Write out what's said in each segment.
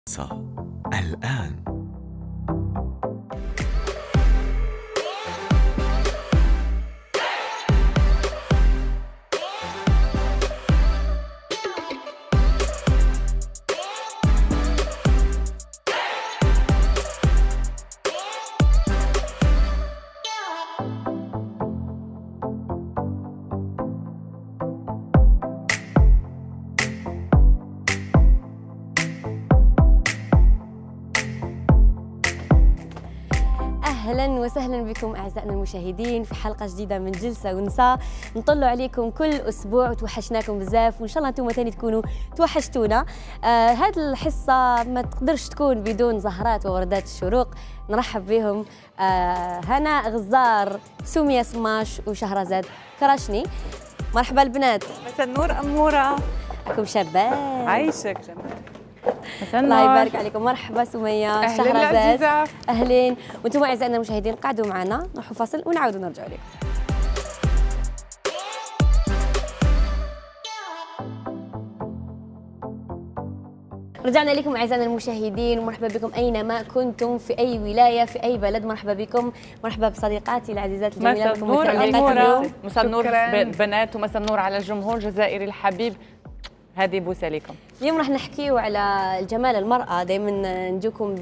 الآن اهلا وسهلا بكم اعزائنا المشاهدين في حلقه جديده من جلسه ونساء. نطلوا عليكم كل اسبوع وتوحشناكم بزاف، وان شاء الله انتم ثاني تكونوا توحشتونا. هذه الحصه ما تقدرش تكون بدون زهرات ووردات الشروق. نرحب بهم هنا غزار، سمية سماش، وشهرزاد كراشني. مرحبا البنات. مساء النور أمورة. راكم شابات. عايشك جمال. الله يبارك عليكم. مرحبا سمية، شهرزاد. اهلين. وانتم اعزائنا المشاهدين قعدوا معنا، نروحوا فاصل ونعاودوا نرجعوا لكم. رجعنا لكم اعزائنا المشاهدين، ومرحبا بكم اينما كنتم، في اي ولايه، في اي بلد. مرحبا بكم، مرحبا بصديقاتي العزيزات الجميلات. مساء النور أمورة. مساء النور بنات، ومساء النور على الجمهور الجزائري الحبيب. هذه بوسه لكم. اليوم راح نحكيو على جمال المرأة. دائما نجوكم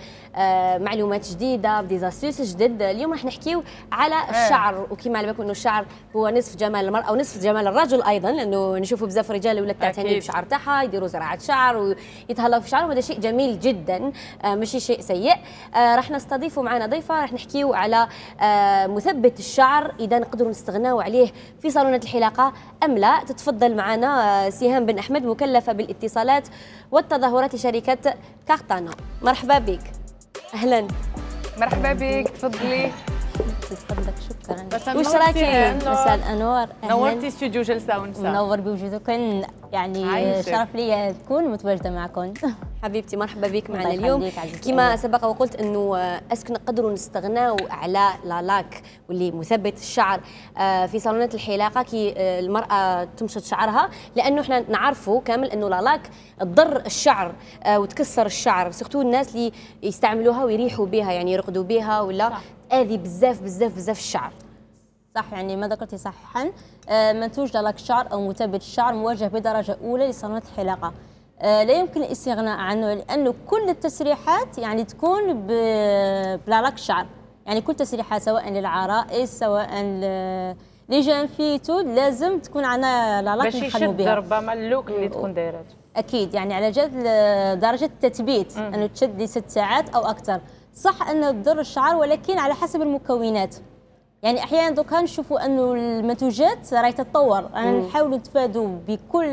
بمعلومات جديدة، بديزاسيوس جدد. اليوم راح نحكيو على الشعر، وكما على بالكم انه الشعر هو نصف جمال المرأة ونصف جمال الرجل ايضا، لانه نشوفوا بزاف رجال ولا تعتني بالشعر تاعها، يديروا زراعة شعر ويتهلاو في شعرهم. هذا شيء جميل جدا، ماشي شيء سيء. راح نستضيفوا معنا ضيفة، راح نحكيو على مثبت الشعر، اذا نقدروا نستغناو عليه في صالونات الحلاقة ام لا. تتفضل معنا سهام بن احمد، مكلفة بالاتصالات والتظاهرات لشركة كارتانا. مرحبا بك. اهلا. مرحبا بك، تفضلي. تفضلك. شكرا. وش راكي؟ مساء الانوار. نورتي استوديو جلسه ونساء. منور بوجودكم، يعني شرف لي تكون متواجده معكم. حبيبتي مرحبا بك معنا اليوم. كما سبق وقلت انه اسك نقدروا نستغناو على لالاك واللي مثبت الشعر في صالونات الحلاقه كي المراه تمشط شعرها، لانه احنا نعرفوا كامل انه لالاك تضر الشعر وتكسر الشعر، سورتو الناس اللي يستعملوها ويريحوا بها، يعني يرقدوا بها ولا تاذي بزاف بزاف بزاف الشعر. صح، يعني ما ذكرتي صحيحا. منتوج لالاك الشعر او مثبت الشعر موجه بدرجه اولى لصالونات الحلاقه. لا يمكن الاستغناء عنه، لانه كل التسريحات يعني تكون بلالاك الشعر، يعني كل تسريحات سواء للعرائس سواء لجان فيتو لازم تكون عندنا لالاك نخدموا بها. باش ربما اللوك اللي تكون دايرته. اكيد، يعني على جد درجه التثبيت، انه تشد ل 6 ساعات او اكثر. صح انه تضر الشعر، ولكن على حسب المكونات. يعني احيانا دوكا نشوفوا انه المنتوجات راهي تتطور، انا نحاولوا نتفادوا بكل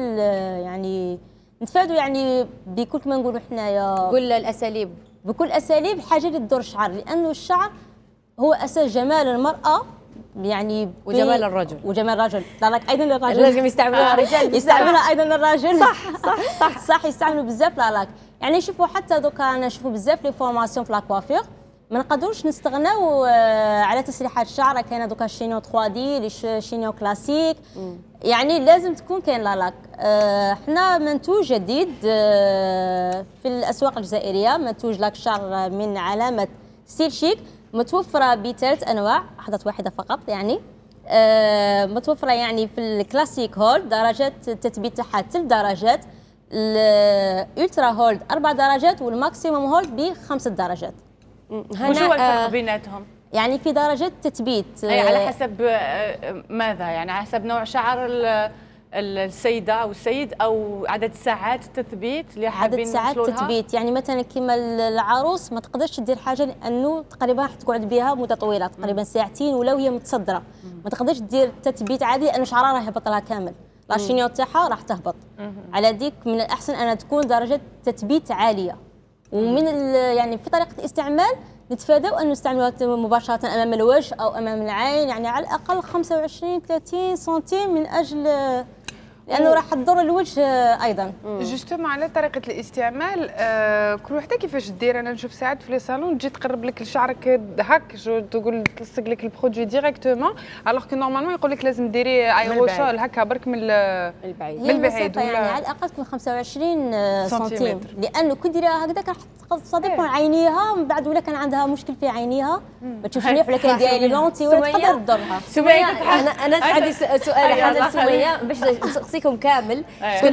بكل كما نقولوا حنايا كل الاساليب، بكل اساليب حاجه اللي تضر الشعر، لانه الشعر هو اساس جمال المراه، يعني وجمال الرجل. وجمال الرجل لالاك ايضا للرجل لازم يستعملوها الرجال، يستعملوها ايضا الرجل. صح يستعملوا بزاف لالاك. يعني نشوفوا حتى دوكا نشوفوا بزاف لي فورماسيون في لاكوافير، ما نقدروش نستغناو على تسريحات الشعر. كاينه دوكا الشينيو 3 دي، الشينيو كلاسيك، يعني لازم تكون كاين لالاك. حنا منتوج جديد في الاسواق الجزائريه، منتوج لاك الشعر من علامه ستيل شيك، متوفره بثلاث انواع، حدث واحده فقط يعني. متوفره يعني في الكلاسيك هولد درجات التثبيت تاعها 3 درجات، الالترا هولد 4 درجات، والماكسيموم هولد ب5 درجات. وش هو الفرق بيناتهم؟ يعني في درجة تثبيت على حسب ماذا؟ يعني على حسب نوع شعر السيدة أو السيد، أو عدد ساعات التثبيت اللي حابين عدد ساعات التثبيت. يعني مثلا كما العروس ما تقدرش تدير حاجة، لأنه تقريبا راح تقعد بها مدة طويلة، تقريبا ساعتين، ولو هي متصدرة ما تقدرش تدير تثبيت عادي، لأنه شعرها راح يهبط لها كامل، لاشينيو تاعها راح تهبط. على ديك من الأحسن أن تكون درجة تثبيت عالية. ومن يعني في طريقة الاستعمال نتفاداو أن نستعملوها مباشرة أمام الوجه أو أمام العين، يعني على الأقل 25-30 سنتيم من أجل لانه راح تضر الوجه ايضا. جوستومون على طريقه الاستعمال، كل وحده كيفاش دير. انا نشوف ساعات في لي صالون تجي تقرب لك لشعرك هاك، تقول تلصق لك البرودوي ديريكتومون، الوغ كو نورمالمون يقول لك لازم ديري ايروسول هكا برك من البعيد. من البعيد يعني على الاقل تكون 25 سنتيم، لانه كي ديريها هكذاك راح تصادق عينيها من بعد، ولا كان عندها مشكل في عينيها ما تشوفش مليح، ولا كان داير لونتي ولا تقدر تضرها. سمية انا عندي سؤال حاجه سمية باش نسقسيكم كامل.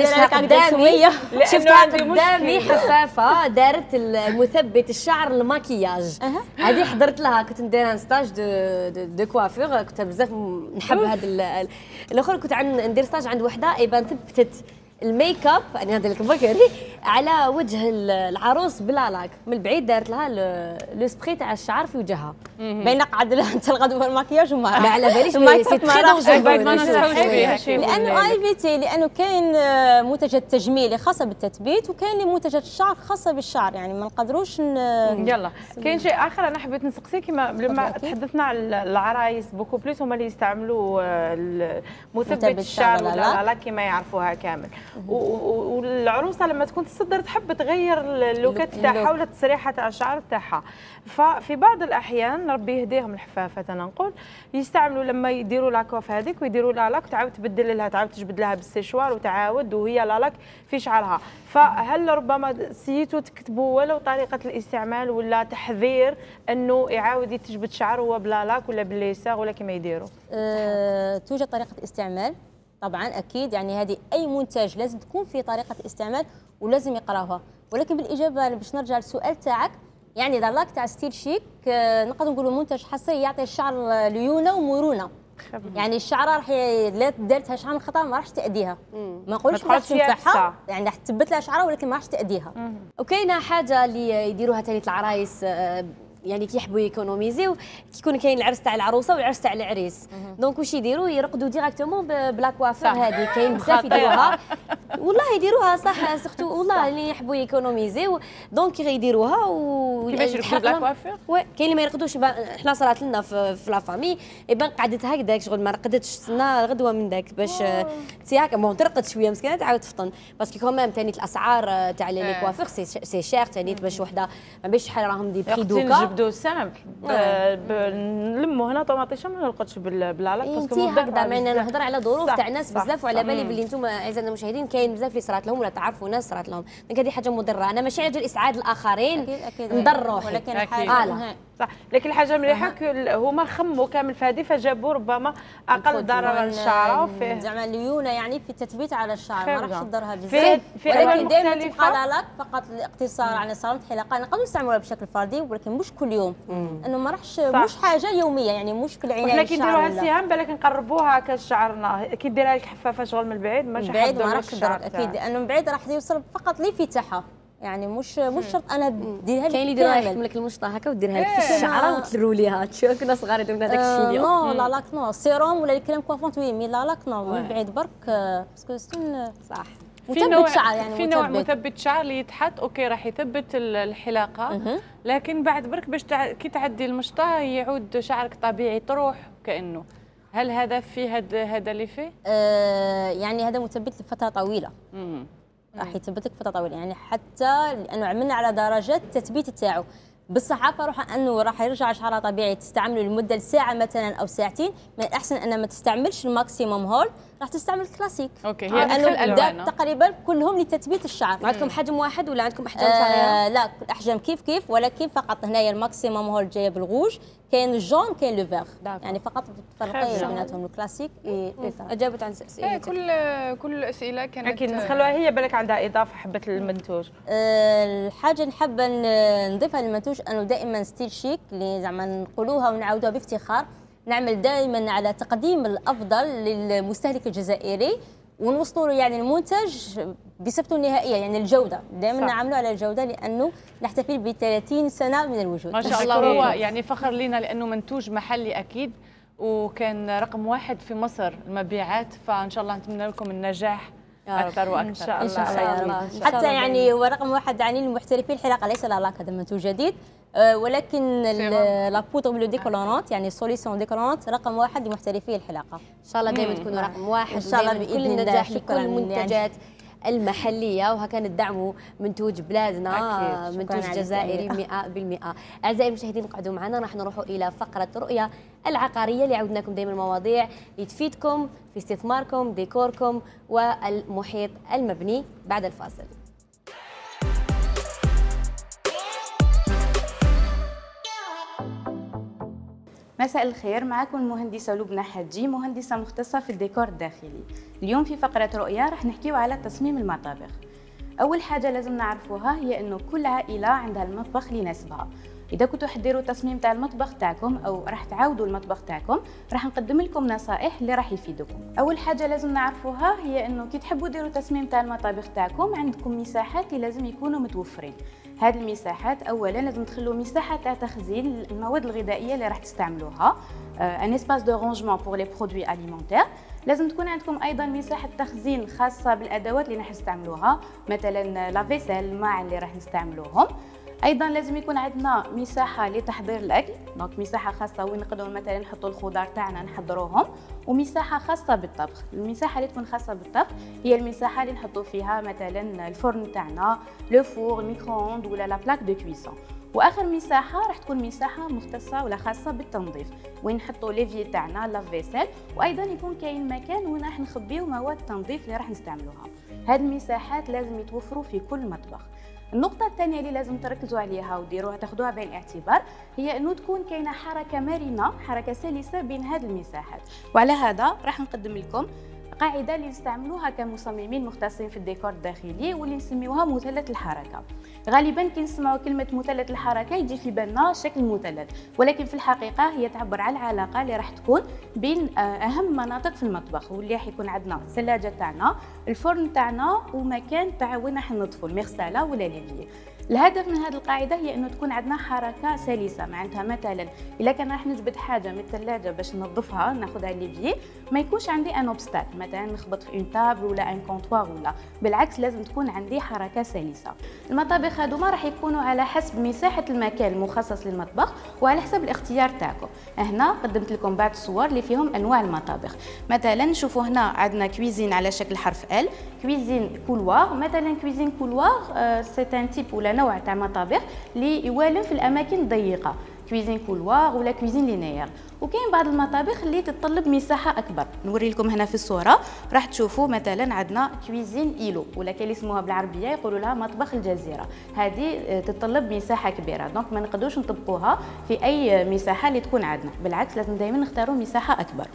شفتها قدامي حفافه دارت المثبت الشعر الماكياج، هذه حضرت لها، كنت نديرها ستاج دو كوافير، كنت بزاف نحب هذا الاخر، كنت ندير ستاج عند وحده ايبان ثبتت الميك اب، يعني هذا لك بكري على وجه العروس بلا لاك، من البعيد دارت لها لو سبري تاع الشعر في وجهها، بين قعد لها انت الغدوه الماكياج وما على باليش سي تري دونجورو، لانه اي في تي، لانه كاين منتجات تجميلي خاصه بالتثبيت، وكاين منتجات الشعر خاصه بالشعر، يعني ما نقدروش يلا كاين شيء اخر انا حبيت نسقسي، كما لما تحدثنا على العرايس بوكو بليس هما اللي يستعملوا مثبت الشعر ولا لا كما يعرفوها كامل، والعروسه لما تكون تصدر تحب تغير اللوكات تاعها ولا التسريحه تاع الشعر تاعها، ففي بعض الاحيان ربي يهديهم الحفافات انا نقول يستعملوا لما يديروا لاكوف هذيك ويديروا لا لاك، تعاود تبدل لها، تعاود تجبد لها بالسيشوار وتعاود وهي لا لاك في شعرها. فهل ربما سيتوا تكتبوا ولو طريقه الاستعمال ولا تحذير انه يعاود يتجبد شعره هو بلا لاك ولا بالليساغ ولا كما يديروا؟ توجد طريقه استعمال طبعا اكيد، يعني هذه اي منتج لازم تكون في طريقه استعمال ولازم يقراوها، ولكن بالاجابه باش نرجع للسؤال تاعك، يعني لاك تاع ستيل شيك نقدر نقولوا منتج حصري يعطي الشعر ليونه ومرونه، يعني الشعره راح لا دارتها شعر من خطا ما راحش تاديها، ما نقولش راح تنفعها، يعني راح تثبت لها شعرها ولكن ما راحش تاديها. وكاينه حاجه اللي يديروها ثاني العرايس، يعني كي يحبوا يكونوميزيو، كيكون كاين العرس تاع العروسه والعرس تاع العريس، دونك واش يديروا يرقدوا ديراكتومون بلا كوافير هذه، كاين بزاف يديروها والله يديروها صح سختو والله اللي يحبوا يكونوميزيو، دونك يديروها كيفاش يرقدوا بلا كوافير؟ وي كاين اللي ما يرقدوش، احنا صرات لنا في لا فامي يبان قعدت هكذاك شغل ما رقدتش سنه غدوه من داك باش تي هكا بون ترقد شويه مسكينه تعاود تفطن، باسكو كومام ثاني الاسعار تاع لي كوافير سي شير ثاني، باش وحده ما باش شحال راهم دي بري دوكا نبدو سامبل نلموا هنا طوماطيشه ما نرقدش بلا لاك، باسكو هكذا معنا نهضر على ظروف تاع ناس بزاف، وعلى بالي باللي انتم اعزائنا المشاهدين كاين بزاف اللي صرات لهم ولا تعرفوا ناس صرات لهم، دونك هذه حاجه مضره، انا ماشي على اسعاد الاخرين نضر روحي، ولكن حاجه صح، لكن الحاجه مليحه هما خموا كامل في هذه فجابوا ربما اقل ضرر للشعر وفيه زعما ليونه، يعني في التثبيت على الشعر ما راحش تضرها بزاف، في ولكن دائما تبقى لاك فقط الاقتصار على صالون حلقه، نقدروا نستعملوها بشكل فردي ولكن مش كل يوم، انه ما راحش مش حاجه يوميه، يعني مش في العنايه احنا كي نديروها السهام بالك نقربوها هكا شعرنا، كي ديرها لك حفافه شغل من البعيد ماشي بعيد ما راحش تضرك اكيد، لانه من بعيد راح يوصل فقط لي في تاعها، يعني مش شرط انا نديرها لك، كاين اللي يديرها يحكم لك المشطه هكا وديرها لك في الشعره وتلروا ليها، تشوف كنا صغار يديروا هذاك الشيء. نو لا لاك نو سيروم ولا الكريم كوافونت وي، مي لا لاك نو من بعيد برك باسكو صح. مثبت شعر، يعني في نوع مثبت شعر اللي يتحط اوكي راح يثبت الحلاقه، لكن بعد برك باش كي تعدي المشطه يعود شعرك طبيعي تروح كانه، هل هذا في هذا اللي فيه؟ يعني هذا مثبت لفتره طويله، راح يثبت لك فتره طويله، يعني حتى لانه عملنا على درجات التثبيت تاعو، بالصحافه روح انه راح يرجع شعرها طبيعي تستعمله لمده ساعه مثلا او ساعتين، من الاحسن ان ما تستعملش الماكسيموم هول، راح تستعمل كلاسيك. اوكي هي لانه الاداء تقريبا كلهم لتثبيت الشعر. عندكم حجم واحد ولا عندكم احجام صغيره؟ لا الاحجام كيف ولكن فقط هنايا الماكسيموم هول جايه بالغوج، كاين الجون كاين لو فيغ، يعني فقط تفرقي بيناتهم الكلاسيك. اجابت عن اسئله كل الاسئله كانت اكيد نخلوها هي بالك عندها اضافه حبه المنتوج. الحاجه اللي حابه نضيفها للمنتوج انه دائما ستيل شيك اللي زعما نقولوها ونعاودوها بافتخار، نعمل دائما على تقديم الافضل للمستهلك الجزائري ونوصلوا له يعني المنتج بصفته النهائيه، يعني الجوده دائما نعملوا على الجوده، لانه نحتفل ب 30 سنه من الوجود. ما شاء الله، هو يعني فخر لنا لانه منتوج محلي اكيد، وكان رقم واحد في مصر المبيعات، فان شاء الله نتمنى لكم النجاح اكثر واكثر ان شاء الله. حتى يعني هو رقم واحد يعني المحترفين الحلاقه ليس لا كذا منتوج جديد، ولكن لا بودر بلو ديكولونات يعني سوليسيون ديكولونات رقم واحد لمحترفي الحلاقه. ان شاء الله دائما تكونوا رقم واحد ان شاء الله باذن الله. النجاح لكل المنتجات المحليه، وهكذا ندعموا منتوج بلادنا، منتوج جزائري 100%. اعزائي المشاهدين اقعدوا معنا، راح نروحوا الى فقره رؤيه العقاريه اللي عودنا لكم دائما مواضيع اللي تفيدكم في استثماركم، ديكوركم والمحيط المبني بعد الفاصل. مساء الخير، معكم المهندسة لبنى حجي، مهندسة مختصة في الديكور الداخلي. اليوم في فقرة رؤية رح نحكيو على تصميم المطابخ. أول حاجة لازم نعرفوها هي أنه كل عائلة عندها المطبخ اللي يناسبها. إذا كنتوا حديروا تصميم تاع المطبخ تاعكم أو راح تعاودوا المطبخ تاعكم، راح نقدم لكم نصائح اللي راح يفيدوكم. أول حاجة لازم نعرفوها هي أنه كي تحبوا ديروا تصميم تاع المطابخ تاعكم عندكم مساحات اللي لازم يكونوا متوفرين. هذه المساحات اولا لازم تخلوا مساحه تاع تخزين المواد الغذائيه اللي راح تستعملوها، ان اسباس دو رونجمون بور لي برودوي اليمونتير. لازم تكون عندكم ايضا مساحه تخزين خاصه بالادوات اللي راح نستعملوها، مثلا لا فيسيل، الماعن اللي راح نستعملوهم. ايضا لازم يكون عندنا مساحه لتحضير الاكل، دونك مساحه خاصه وين نقدروا مثلا نحطوا الخضار تاعنا نحضروهم، ومساحه خاصه بالطبخ. المساحه اللي تكون خاصه بالطبخ هي المساحه اللي نحطوا فيها مثلا الفرن تاعنا، لو فور، الميكرووند ولا لا بلاك دو كويسون. واخر مساحه راح تكون مساحه مختصه ولا خاصه بالتنظيف، وين نحطوا ليفي تاعنا، لا فيسيل، وايضا يكون كاين مكان وين راح نخبيو مواد التنظيف اللي راح نستعملوها. هذه المساحات لازم يتوفروا في كل مطبخ. النقطة الثانية اللي لازم تركزوا عليها وديروها تاخذوها بعين الاعتبار هي انه تكون كاينة حركة مرنة، حركة سلسة بين هذه المساحات. وعلى هذا راح نقدم لكم قاعدة اللي نستعملوها كمصممين مختصين في الديكور الداخلي واللي نسميوها مثلث الحركة. غالبا كي نسمعوا كلمة مثلث الحركة يجي في بالنا شكل مثلث، ولكن في الحقيقة هي تعبر على العلاقة اللي راح تكون بين أهم مناطق في المطبخ، واللي راح يكون عندنا الثلاجة تاعنا، الفرن تاعنا، ومكان تاع وين راح نضفوا المغسلة ولا ليفي. الهدف من هذه القاعده هي انه تكون عندنا حركه سلسه، معناتها مثلا الا كان راح نجبد حاجه من الثلاجه باش ننظفها ناخذها ليفي، ما يكونش عندي ان اوبستاك مثلا نخبط في اون تابل ولا ان كونطوار، ولا بالعكس لازم تكون عندي حركه سلسه. المطابخ هذوما راح يكونوا على حسب مساحه المكان المخصص للمطبخ وعلى حسب الاختيار تاعكم. هنا قدمت لكم بعض الصور اللي فيهم انواع المطابخ. مثلا شوفوا هنا عندنا كويزين على شكل حرف ال، كويزين كولوار. مثلا كويزين كولوار سي ان تيب ولا نوع تاع مطابخ اللي يوالم في الاماكن الضيقه، كويزين كولوار ولا كويزين لينيير. وكاين بعض المطابخ اللي تتطلب مساحه اكبر. نوري لكم هنا في الصوره راح تشوفوا مثلا عندنا كويزين ايلو، ولا كاين اللي يسموها بالعربيه يقولوا لها مطبخ الجزيره. هذه تتطلب مساحه كبيره، دونك ما نقدروش نطبقوها في اي مساحه اللي تكون عندنا، بالعكس لازم دائما نختاروا مساحه اكبر.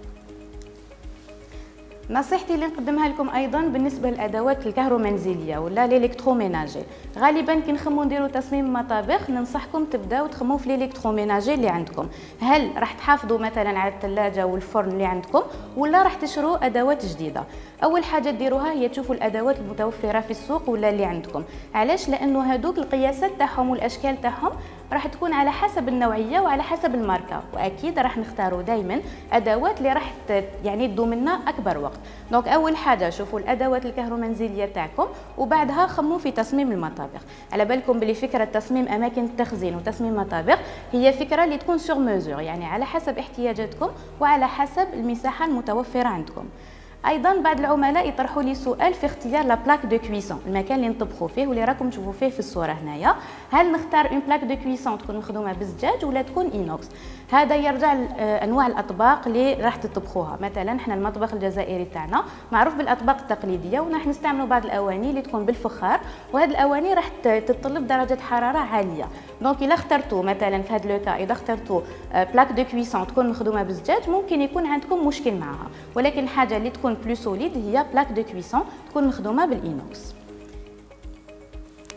نصيحتي اللي نقدمها لكم ايضا بالنسبه للادوات الكهرومنزليه ولا الالكتروميناجي، غالبا كي نخمو نديروا تصميم مطابخ ننصحكم تبداو تخموا في الالكتروميناجي اللي عندكم. هل راح تحافظوا مثلا على الثلاجه والفرن اللي عندكم ولا راح تشروا ادوات جديده؟ اول حاجه ديروها هي تشوفوا الادوات المتوفره في السوق ولا اللي عندكم. علاش؟ لانه هذوك القياسات تاعهم والاشكال تاعهم راح تكون على حسب النوعيه وعلى حسب الماركه، واكيد راح نختاروا دائما ادوات اللي راح يعني تدوم لنا اكبر وقت. دونك اول حاجه شوفوا الادوات الكهرومنزليه تاعكم وبعدها خموا في تصميم المطابخ. على بالكم بلي فكره تصميم اماكن التخزين وتصميم مطابخ هي فكره اللي تكون سور ميزور، يعني على حسب احتياجاتكم وعلى حسب المساحه المتوفره عندكم. ايضا بعض العملاء يطرحوا لي سؤال في اختيار لا بلاك دو كويسون، المكان اللي نطبخوا فيه واللي راكم تشوفوا فيه في الصوره هنايا. هل نختار اون بلاك دو كويسون تكون مخدومه بالزجاج ولا تكون اينوكس؟ هذا يرجع لانواع الاطباق اللي راح تطبخوها. مثلا احنا المطبخ الجزائري تاعنا معروف بالاطباق التقليديه، وراح نستعملوا بعض الاواني اللي تكون بالفخار، وهذه الاواني راح تتطلب درجه حراره عاليه. دونك الا اخترتوا مثلا في هذا لوكا اذا اخترتوا بلاك دو كويسون تكون مخدومه بالزجاج ممكن يكون عندكم مشكل معها، ولكن الحاجه اللي تكون بلو سوليد هي بلاك دو كويسون تكون مخدومه بالإينوكس.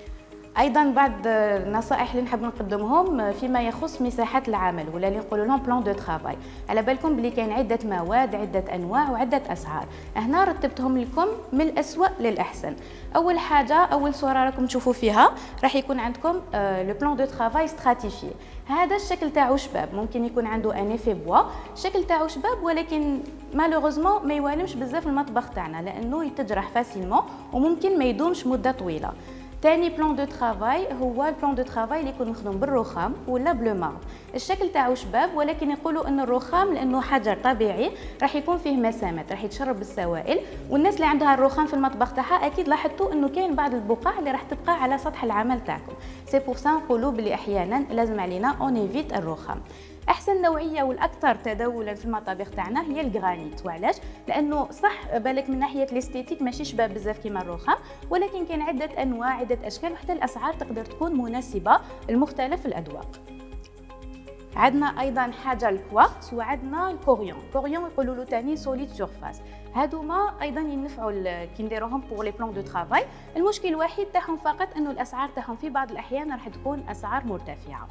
ايضا بعض النصائح اللي نحب نقدمهم فيما يخص مساحات العمل ولا اللي نقولوا لهم بلان دو ترافاي. على بالكم بلي كاين عده مواد، عده انواع وعده اسعار. هنا رتبتهم لكم من الاسوأ للاحسن. اول حاجه، اول صوره راكم تشوفوا فيها راح يكون عندكم لو بلان دو ترافاي ستراتيفي. هذا الشكل تاعو شباب، ممكن يكون عنده ان ايفي بوا، الشكل تاعو شباب ولكن مالوغوزمون ما يوالمش بزاف المطبخ تاعنا لانه يتجرح فاسيلمون وممكن ما يدومش مده طويله. ثاني بلان دو ترافاي هو البلان دو ترافاي اللي يكون مخدوم بالرخام ولا بلو مارب. الشكل تاعو شباب ولكن يقولوا ان الرخام لانه حجر طبيعي راح يكون فيه مسامات، راح يتشرب بالسوائل، والناس اللي عندها الرخام في المطبخ تاعها اكيد لاحظتوا انه كاين بعض البقع اللي راح تبقى على سطح العمل تاعكم. سي بور سا نقولوا بلي احيانا لازم علينا اون ايفيت الرخام. احسن نوعيه والاكثر تداولا في المطابخ تاعنا هي الجرانيت. وعلاش؟ لانه صح بالك من ناحيه الاستيتيك ماشي شباب بزاف كيما الرخام، ولكن كاين عده انواع عده اشكال وحتى الاسعار تقدر تكون مناسبه لمختلف الاذواق. عندنا ايضا حاجه الكوارتز وعندنا الكوريون. الكوريون يقولوا له ثاني سوليد سيرفاس. هادوما ايضا ينفعوا كي نديروهم بور لي بلان دو ترافاي. المشكل الوحيد تاعهم فقط انه الاسعار تاعهم في بعض الاحيان راح تكون اسعار مرتفعه.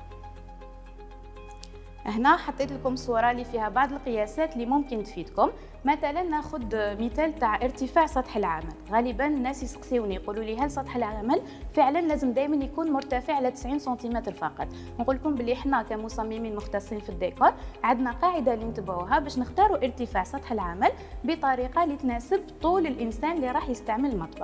هنا حطيت لكم صورة اللي فيها بعض القياسات اللي ممكن تفيدكم. مثلا ناخذ مثال تاع ارتفاع سطح العمل. غالبا الناس يسقسيوني يقولوا لي هل سطح العمل فعلا لازم دائما يكون مرتفع على 90 سنتيمتر فقط؟ نقول لكم بلي احنا كمصممين مختصين في الديكور عندنا قاعده اللي نتبعوها باش نختاروا ارتفاع سطح العمل بطريقه اللي تناسب طول الانسان اللي راح يستعمل المطبخ.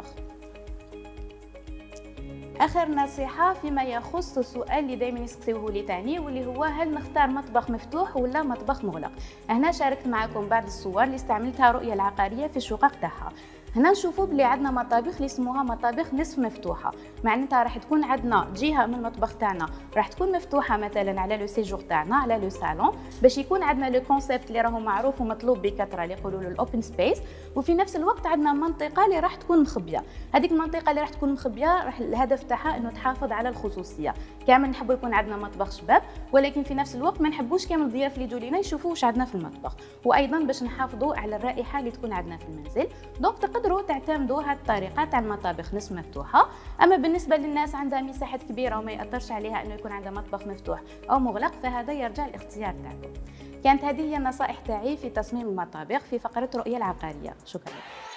اخر نصيحه فيما يخص السؤال اللي دائما يسقسيوه لي تاني واللي هو هل نختار مطبخ مفتوح ولا مطبخ مغلق. هنا شاركت معكم بعض الصور اللي استعملتها رؤية العقاريه في الشقق تاعها. هنا نشوفوا بلي عندنا مطابخ اللي اسموها مطابخ نصف مفتوحه، معناتها راح تكون عندنا جهه من المطبخ تاعنا راح تكون مفتوحه مثلا على لو سيجور تاعنا على لو صالون باش يكون عندنا لو كونسيبت اللي راهو معروف ومطلوب بكثره اللي يقولوا له الاوبن سبيس، وفي نفس الوقت عندنا منطقه اللي راح تكون مخبيه. هذيك المنطقه اللي راح تكون مخبيه راح الهدف تاعها انه تحافظ على الخصوصيه. كامل نحبوا يكون عندنا مطبخ شباب ولكن في نفس الوقت ما نحبوش كامل الضياف اللي يجوا لينا يشوفوا واش عندنا في المطبخ، وايضا باش نحافظوا على الرائحه اللي تكون عندنا في المنزل. دونك تقدروا تعتمدوا هذه الطريقه تاع المطابخ نصف مفتوحه. اما بالنسبه للناس عندها مساحات كبيره وما ياثرش عليها انه يكون عندها مطبخ مفتوح او مغلق فهذا يرجع الاختيار تاعكم. كانت هذه هي النصائح تاعي في تصميم المطابخ في فقره رؤية العقاريه. شكرا.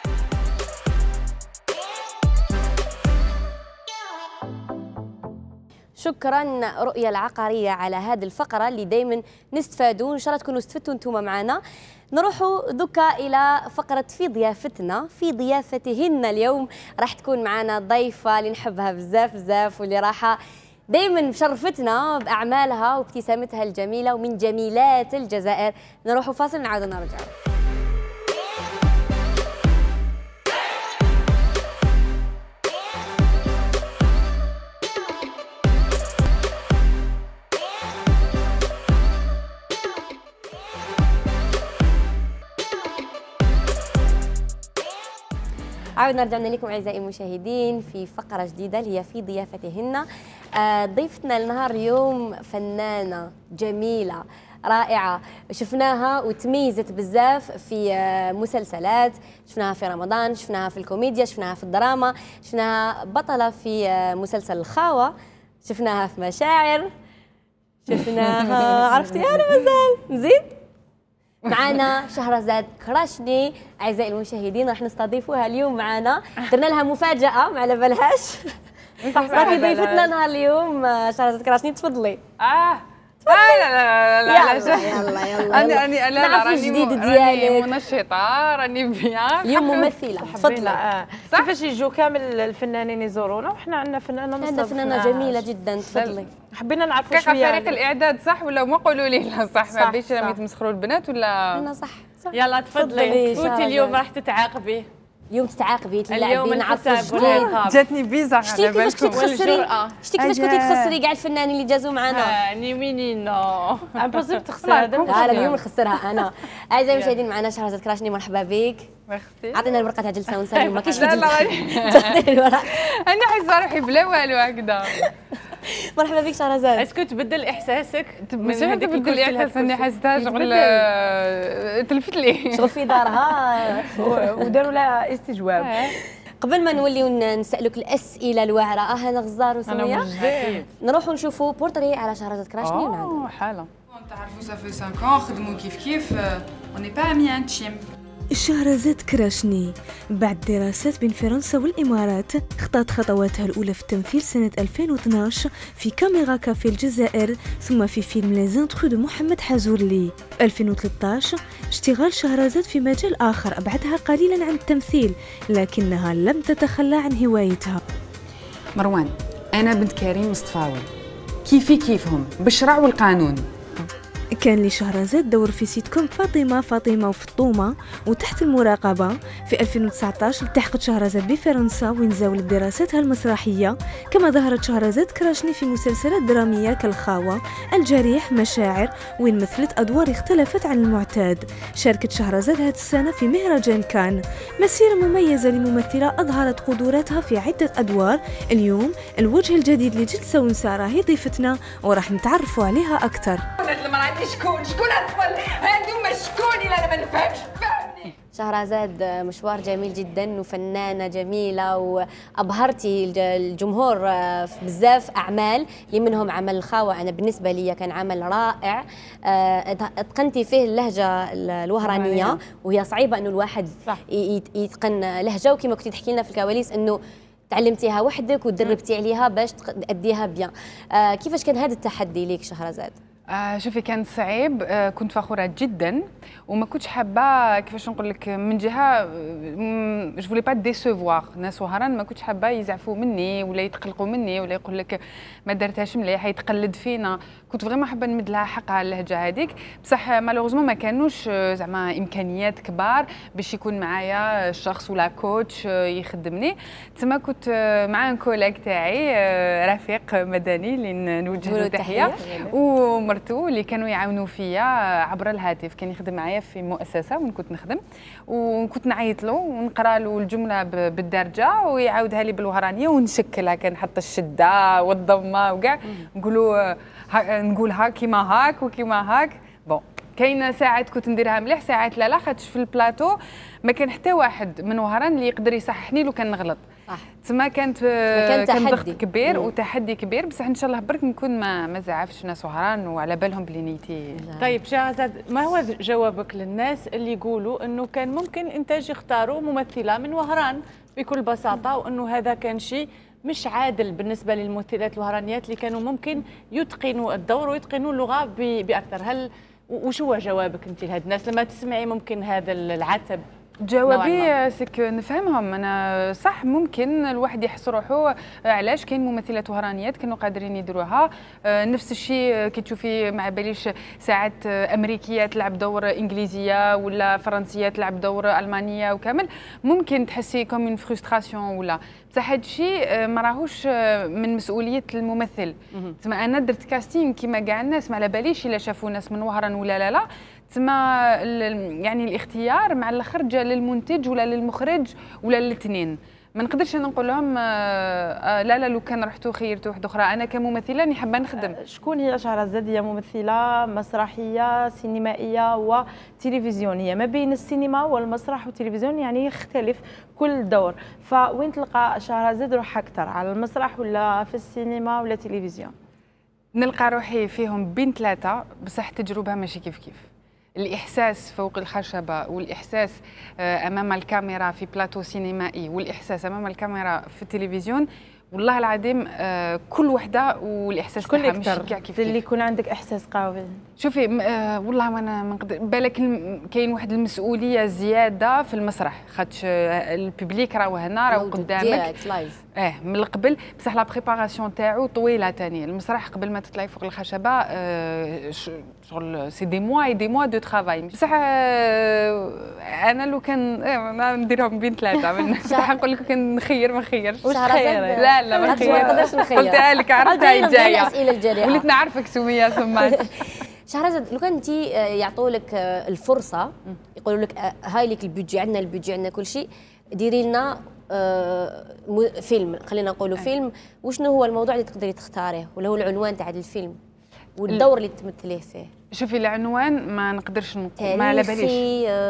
شكرا رؤية العقارية على هذه الفقرة اللي دايما نستفادوا، ان شاء الله تكونوا استفدتوا انتم معنا. نروحوا دوكا الى فقرة في ضيافتنا. في ضيافتهن اليوم راح تكون معنا ضيفة اللي نحبها بزاف بزاف واللي راح دايما شرفتنا باعمالها وابتسامتها الجميلة ومن جميلات الجزائر. نروحوا فاصل نعاود نرجع. عاودنا رجعنا لكم اعزائي المشاهدين في فقره جديده اللي هي في ضيافتهن. ضيفتنا النهار اليوم فنانه جميله رائعه، شفناها وتميزت بزاف في مسلسلات، شفناها في رمضان، شفناها في الكوميديا، شفناها في الدراما، شفناها بطله في مسلسل الخاوه، شفناها في مشاعر، شفناها عرفتي انا مازال نزيد. معنا شهرزاد كراشني. اعزائي المشاهدين راح نستضيفوها اليوم معنا، درنا لها مفاجاه ما على بالهاش. راكي ضيفتنا نهار اليوم شهرزاد كراشني. تفضلي. لا لا لا يلا انا نعرفوا الجديد ديالك. منشطه راني بيان اليوم ممثله. تفضلي. كيفاش يجوا كامل الفنانين يزورونا وحنا عندنا فنانه مصطفى. عندنا فنانه جميله جدا. تفضلي. حبينا نعرفوا شويه فريق الاعداد صح ولا ما قولوا لي لا صح ما بيش راهم يتمسخروا البنات ولا انا صح. يلا تفضلي. فوتي اليوم راح تتعاقبي. اليوم تتعاقبي اليوم نعرفوا جديد. جاتني بيزا على بالكم. شتي كيفاش كنتي تخسري كاع الفنانين اللي جازوا معنا. ني مينينو امبوسيبل تخسر هذا. لا اليوم نخسرها انا. اعزائي المشاهدين معنا شهرزاد كراشني. مرحبا بك. ميرسي. عطينا الورقه تاع جلسه ونسالي ما كاينش. لا لا انا حاسه روحي بلا والو هكذا. مرحبا بك شهرزاد. اسكو تبدل احساسك؟ ماشي تبدل احساس اني حسيتها شغل تلفت لي شغل في دارها وداروا لها استجواب. قبل ما نوليو نسالوك الاسئله الواعره هنا غزار وسميه نروحوا نشوفوا بورتري على شهرزاد كراشني ونعاودوا حاله. تعرفوا صافي 5 ans خدموا كيف on n'est pas amis intimes. شهرزاد كراشني بعد دراسات بين فرنسا والإمارات خطت خطواتها الأولى في التمثيل سنة 2012 في كاميرا كافي الجزائر ثم في فيلم لي زانترو دو محمد حزورلي. في 2013 اشتغال شهرزاد في مجال آخر أبعدها قليلا عن التمثيل لكنها لم تتخلى عن هوايتها. مروان أنا بنت كريم مصطفاوي كيفهم بالشرع والقانون. كان لشهرزاد دور في سيت كوم فاطمة وفطومة وتحت المراقبة. في 2019 التحقت شهرزاد بفرنسا وين زاولت دراساتها المسرحية، كما ظهرت شهرزاد كراشني في مسلسلات درامية كالخاوة، الجريح، مشاعر، وين مثلت أدوار اختلفت عن المعتاد. شاركت شهرزاد هذه السنة في مهرجان كان، مسيرة مميزة لممثلة أظهرت قدراتها في عدة أدوار. اليوم الوجه الجديد لجلسة ونساء راهي ضيفتنا وراح نتعرفوا عليها أكثر. شكون هادوما شكون الا انا ما نفهمش فهمني. شهرزاد مشوار جميل جدا وفنانه جميله وابهرتي الجمهور في بزاف اعمال اللي منهم عمل الخاوه. انا بالنسبه لي كان عمل رائع، اتقنتي فيه اللهجه الوهرانيه وهي صعيبه انه الواحد يتقن لهجه، وكما كنتي تحكي لنا في الكواليس انه تعلمتيها وحدك وتدربتي عليها باش تأديها بيان. كيفاش كان هذا التحدي ليك شهرزاد؟ شوفي كان صعيب، كنت فخوره جدا وما كنتش حابه كيفاش نقول لك من جهه جو فولي با ديسيفوار ناس وهران، ما كنتش حابه يزعفوا مني ولا يتقلقوا مني ولا يقول لك ما درتهاش مليح يتقلد فينا. كنت فريمون حابه نمد لها حقها اللهجه هذيك، بصح مالوغوزمون ما كانوش زعما امكانيات كبار باش يكون معايا شخص ولا كوتش يخدمني. تما كنت مع ان كوليك تاعي رفيق مدني اللي نوجه له تحيه ومرتو اللي كانوا يعاونوا فيا عبر الهاتف. كان يخدم معايا في مؤسسه وين كنت نخدم، وكنت نعيط له ونقرا له الجمله بالدارجه ويعاودها لي بالوهرانيه ونشكلها، كنحط الشده والضمه وكاع نقولها كيما هاك وكيما هاك. بون كاينه ساعات كنت نديرها مليح، ساعات لا خاطش في البلاطو ما كان حتى واحد من وهران اللي يقدر يصححني لو كان نغلط. تما كان ضغط كبير وتحدي كبير، بصح ان شاء الله برك نكون ما زعفش ناس وهران وعلى بالهم بلي نيتي. طيب شهرزاد، ما هو جوابك للناس اللي يقولوا انه كان ممكن انتاج يختاروا ممثله من وهران بكل بساطه، وانه هذا كان شيء مش عادل بالنسبه للممثلات الوهرانيات اللي كانوا ممكن يتقنوا الدور ويتقنوا اللغه باكثر؟ هل وش هو جوابك انت لهاد الناس لما تسمعي ممكن هذا العتب؟ جوابي سك نفهمهم انا، صح ممكن الواحد يحس روحه علاش كاين ممثلات وهرانيات كانوا قادرين يديروها. نفس الشيء كي تشوفي مع باليش ساعات امريكيه تلعب دور انجليزيه ولا فرنسيه تلعب دور المانيه وكامل، ممكن تحسي كوم اون فرستراسيون ولا، بصح هذا الشيء ما راهوش من مسؤوليه الممثل. تسمى انا درت كاستينغ كيما كاع الناس، ما على باليش الا شافوا ناس من وهران ولا لا. تسمى يعني الاختيار مع الاخر جا للمنتج ولا للمخرج ولا الاثنين. ما نقدرش انا نقول لهم لا لو كان رحتوا خيرتوا واحده اخرى. انا كممثله راني حابه نخدم. شكون هي شهرزاد؟ هي ممثله مسرحيه سينمائيه وتلفزيونيه، ما بين السينما والمسرح والتلفزيون يعني يختلف كل دور، فوين تلقى شهرزاد روحها اكثر، على المسرح ولا في السينما ولا التلفزيون؟ نلقى روحي فيهم بين ثلاثه، بصح تجربه ماشي كيف. الإحساس فوق الخشبة والإحساس أمام الكاميرا في بلاطو سينمائي والإحساس أمام الكاميرا في التلفزيون، والله العظيم كل وحده والاحساس تاعها مش كاع كيف اللي يكون عندك احساس قوي. شوفي والله انا ما نقدر بالك كاين واحد المسؤوليه زياده في المسرح، خاطش الببليك راهو هنا راهو قدامك من القبل، بصح لا بريباراسيون تاعو طويله ثاني. المسرح قبل ما تطلعي فوق الخشبه شغل سي دي موا اي دي موا دو ترافاي، بصح انا لو كان نديرهم بين ثلاثه بصح نقول لك كان نخير ما نخيرش. واش خير؟ لا ما نقدرش نخير. قلتها لك عرفتها هي جايه. الاسئله الجريئه وليت نعرفك سميه ثم شهرزاد، لو كان انت يعطوا لك الفرصه يقولوا لك هاي لك البودجي، عندنا البودجي عندنا كل شيء، ديري لنا فيلم، خلينا نقولوا فيلم، وشنو هو الموضوع اللي تقدري تختاريه ولا هو العنوان تاع الفيلم والدور اللي تمثليه فيه؟ شوفي العنوان ما نقدرش نقول، ما على باليش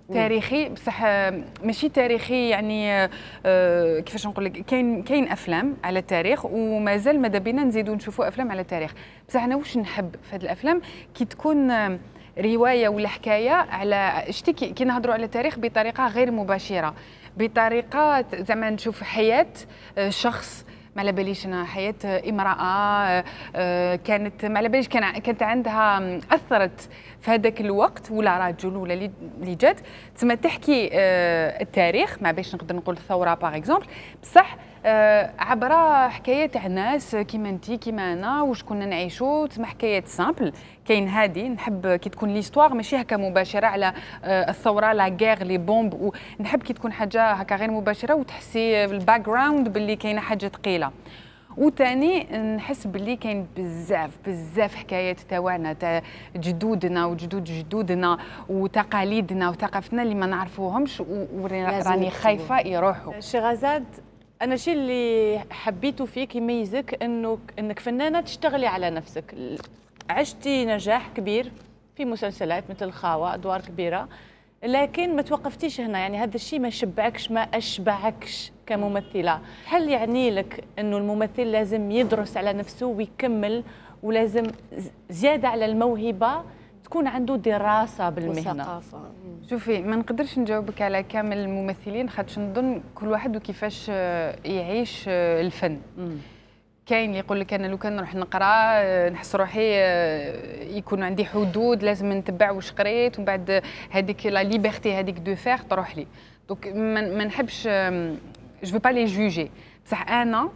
تاريخي بصح ماشي تاريخي يعني كيفاش نقول لك كاين افلام على التاريخ ومازال ماذا بينا نزيدوا نشوفوا افلام على التاريخ بصح انا واش نحب في هذه الافلام كي تكون روايه ولا حكايه على شتي كي نهضروا على التاريخ بطريقه غير مباشره بطريقه زعما نشوف حياه شخص ما على باليش انا حياه امراه كانت ما على باليش كانت عندها اثرت في هذاك الوقت ولا رجل ولا اللي جات تسمى تحكي التاريخ ما باش نقدر نقول الثوره باغ اكزومبل بصح عبر حكايه تاع ناس كيما انت كيما انا واش كنا نعيشوا تسمى حكايات سامبل كاين هادي نحب كي تكون ليستوار ماشي هكا مباشره على الثوره لا غير لي بومب ونحب كي تكون حاجه هكا غير مباشره وتحسي الباك جراوند باللي كاينه حاجه ثقيله وثاني نحس باللي كاين بزاف حكايات تاعنا تاع جدودنا وجدود جدودنا وتقاليدنا وثقافتنا اللي ما نعرفوهمش وراني خايفه يروحوا. شيرازاد انا الشيء اللي حبيته فيك يميزك انك فنانه تشتغلي على نفسك عشتي نجاح كبير في مسلسلات مثل الخاوه ادوار كبيره لكن ما توقفتيش هنا يعني هذا الشيء ما شبعكش ما اشبعكش كممثله هل يعني لك انه الممثل لازم يدرس على نفسه ويكمل ولازم زياده على الموهبه تكون عنده دراسه بالمهنه وثقافه شوفي ما نقدرش نجاوبك على كامل الممثلين خاطش نظن كل واحد وكيفاش يعيش الفن كاين اللي يقول لك انا لو كان نروح نقرا نحس روحي يكون عندي حدود لازم نتبع واش قريت ومن بعد هذيك لا ليبرتي هذيك دو فير تروح لي دونك ما نحبش جو با لي جوجي بصح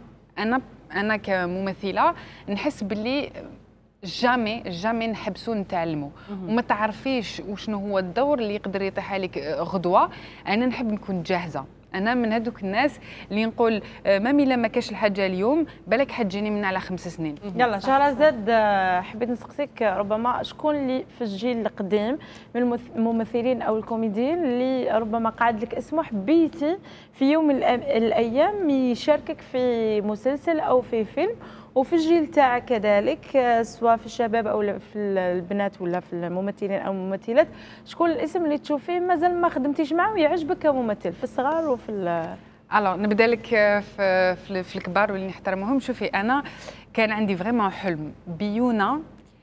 انا كممثله نحس باللي جامي نحبسوا نتعلموا وما تعرفيش وشنو هو الدور اللي يقدر يطيح عليك غدوه انا نحب نكون جاهزه انا من هذوك الناس اللي نقول مامي لما كاش الحاجه اليوم بالك حتجيني من على 5 سنين. يلا شهرزاد حبيت نسقسيك ربما شكون اللي في الجيل القديم من الممثلين او الكوميديين اللي ربما قاعد لك اسمه حبيتي في يوم من الايام يشاركك في مسلسل او في فيلم وفي الجيل تاعك كذلك سواء في الشباب او في البنات ولا في الممثلين او الممثلات شكون الاسم اللي تشوفيه مازال ما خدمتيش معاه ويعجبك كممثل في الصغار وفي الو نبدا لك في الكبار واللي نحترمهم شوفي انا كان عندي فريمون حلم بيونا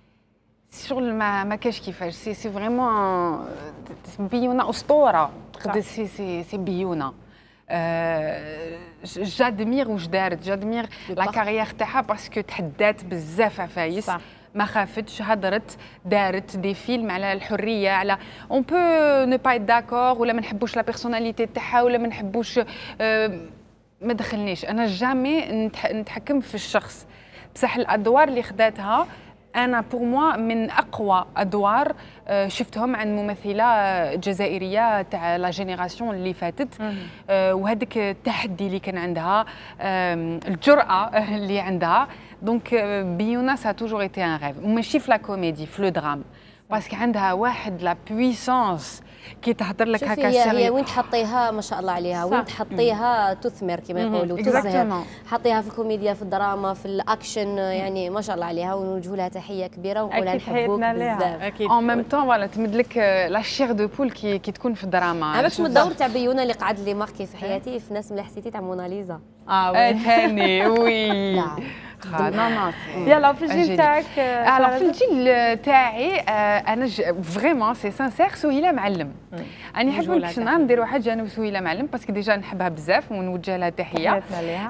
شغل ما كاش كيفاش سي فريمون بيونا اسطوره سي بيونا جادمير واش دارت جادمير لا كارير تاعها باسكو تحدات بزاف عفايس ما خافتش هضرت دارت دي فيلم على الحريه على اون بو نو با داكور ولا ما نحبوش لا بيرسوناليتي تاعها ولا ما نحبوش ما دخلنيش انا جامي نتحكم في الشخص بصح الادوار اللي خداتها انا بور موا من اقوى ادوار شفتهم عن ممثله جزائريه تاع لا جينيراسيون اللي فاتت وهذاك التحدي اللي كان عندها الجرأه اللي عندها دونك بيونا سا توجور ايتي ان ريف وماشي في لا كوميدي في لو درام باسكو عندها واحد لا بويسونس كي تهضر لك هكا هي وين تحطيها ما شاء الله عليها وين تحطيها تثمر كما يقولوا تزهر حطيها في الكوميديا في الدراما في الاكشن يعني ما شاء الله عليها ونوجه لها تحيه كبيره ونقولها نحبوك بزاف اكيد اون ميم طون فوالا تمد لك لا شير دو بول كي تكون في الدراما باش من الدور تاع بيونا اللي قعد لي ماركي في حياتي في ناس ملي حسيتي تاع موناليزا ثاني وي لا يلا في الجيل تاعك في الجيل تاعي انا فريمون سي سانسير سهيله معلم انا نحب كل نهار نديروا حاجه انا وسهيله معلم باسكو ديجا نحبها بزاف ونوجه لها تحيه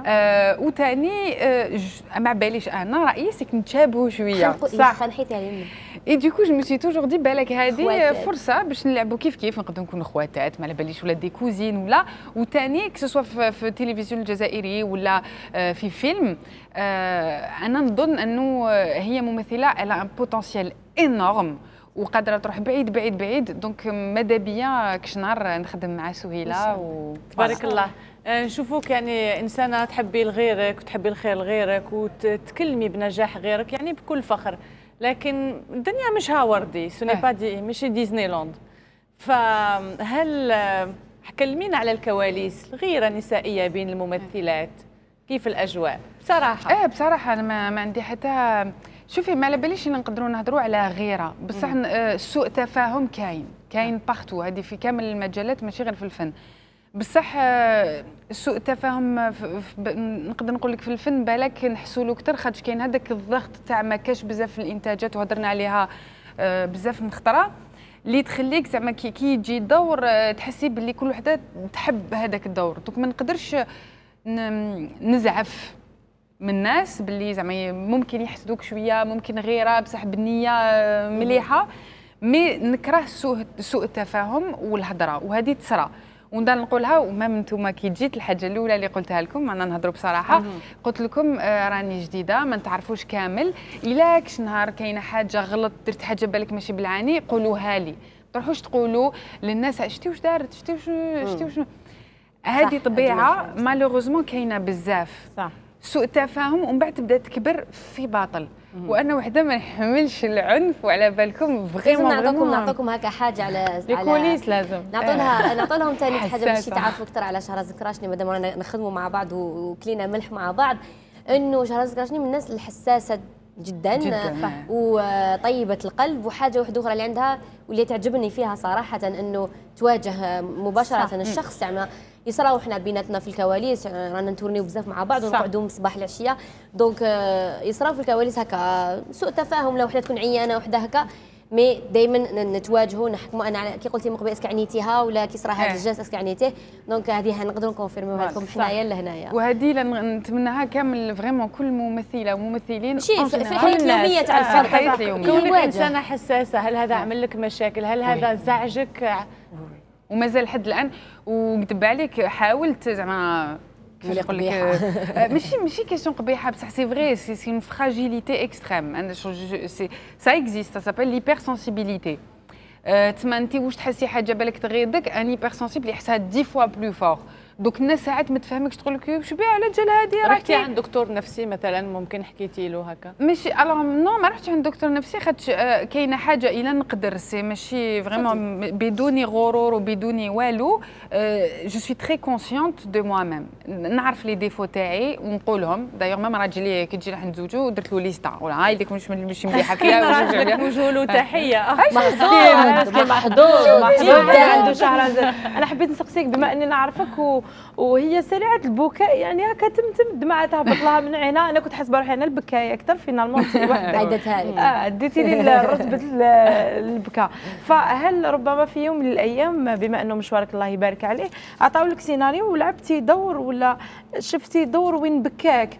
وثاني ما باليش انا رايي سيك نتشابهوا شويه صح نحيتها لي اي دوكو جو مي سي توجور دي بالك هذه فرصه باش نلعبوا كيف نقدروا نكونوا خواتات ما على باليش ولا دي كوزين ولا وثاني كسوا في التلفزيون الجزائري ولا في فيلم انا نظن انه هي ممثله على ان بوتنسيال انورم وقادره تروح بعيد دونك ماذا بيا كش نهار نخدم مع سهيله تبارك الله نشوفوك يعني انسانه تحبي لغيرك وتحبي الخير لغيرك وتكلمي بنجاح غيرك يعني بكل فخر لكن الدنيا مش هاوردي سوني با ماشي ديزني لاند فهل كلمينا على الكواليس الغيره النسائيه بين الممثلات كيف الاجواء بصراحه بصراحه انا ما عندي حتى شوفي ما على باليش نقدروا نهضروا على غيره بصح سوء تفاهم كاين بارتو، هذه في كامل المجالات ماشي غير في الفن. بصح سوء التفاهم نقدر نقول لك في الفن بالك نحسوا له اكثر، خاطر كاين هذاك الضغط تاع ما كاش بزاف في الانتاجات وهضرنا عليها بزاف من خطره، اللي تخليك زعما كي يجي دور تحسي باللي كل وحده تحب هذاك الدور. دونك ما نقدرش نزعف من الناس باللي زعما ممكن يحسدوك شويه، ممكن غيره بصح بالنيه مليحه، مي نكره سوء التفاهم والهضره، وهذه تصرى ونضل نقولها. وما انتم كي جيت الحاجه الاولى اللي قلتها لكم، انا نهضروا بصراحه، قلت لكم راني جديده ما نتعرفوش كامل، الا كش نهار كاينه حاجه غلط درت حاجه بالك ماشي بالعاني قولوها لي، ما تروحوش تقولوا للناس شتي واش دارت شتي واش هذه طبيعه مالوغوزمون كاينه بزاف. صح. سوء تفاهم ومن بعد تبدا تكبر في باطل. وانا وحده ما نحملش العنف، وعلى بالكم فريمون نعطوكم هكا حاجه على الكوليس، لازم نعطوا لهم ثاني حاجه باش يتعرفوا اكثر على شهرزاد كراشني، مادام رانا نخدموا مع بعض وكلينا ملح مع بعض، انه شهرزاد كراشني من الناس الحساسه جدا وطيبه القلب. وحاجه واحده اخرى اللي عندها واللي تعجبني فيها صراحه انه تواجه مباشره الشخص، يعني يصراو احنا بيناتنا في الكواليس، رانا نتورنيو بزاف مع بعض ونقعدوا من الصباح للعشيه، دونك يصراو في الكواليس هكا سوء تفاهم، لو وحده تكون عيانه وحده هكا، مي دائما نتواجهوا نحكموا. انا كي قلتي من قبل اسك عنيتيها ولا كي صرا هذا الجاس اسك عنيتيه، دونك هذه نقدروا نكونفيرميوها لكم حنايا لهنايا. وهذه نتمناها كامل فريمون كل ممثله وممثلين في الحياه اليوميه تاع الفرد، الحياه اليوميه. كونك انسانه حساسه، هل هذا عمل لك مشاكل؟ هل هذا زعجك؟ ومازال لحد الان. وكتب عليك حاولت زعما كيفاش نقول لك ماشي كيسيون قبيحه بصح سي فري سي اون فراجيليتي اكستريم. انا سي سا اكزيست، سابيل ليبر سونسيبيليتي. تما انت واش تحسي حاجه بالك تغيظك، ان هيبر سونسيبل يحسها 10 فوا بلو فور. دوك الناس ساعات ما تفهمكش تقول لك واش بيها على جال هذه. رحتي عند دكتور نفسي مثلا، ممكن حكيتي له هكا؟ ماشي الوغ نو، ما رحتش عند دكتور نفسي، خاطش كاينه حاجه الا نقدر سي ماشي فريمون بدون غرور وبدون والو. جو سوي تري كونسيونت دو موا ميم، نعرف لي ديفو تاعي ونقولهم. دايوغ مام راجلي كي تجي راح نتزوجوا درت له ليستا ولا هاي اللي مش مليحه فيها نوجهوا له تحيه. محظوظ عنده شهرزاد. انا حبيت نسقسيك بما اني نعرفك وهي سريعه البكاء، يعني هكا تمتم دمعه تهبط لها من عينها. انا كنت حاسبه روحي انا البكايه اكثر، فينالمون وحده عيدتها لي اديتي لي رتبه البكاء. فهل ربما في يوم من الايام بما انه مشوارك الله يبارك عليه عطاو لك سيناريو ولعبتي دور ولا شفتي دور وين بكاك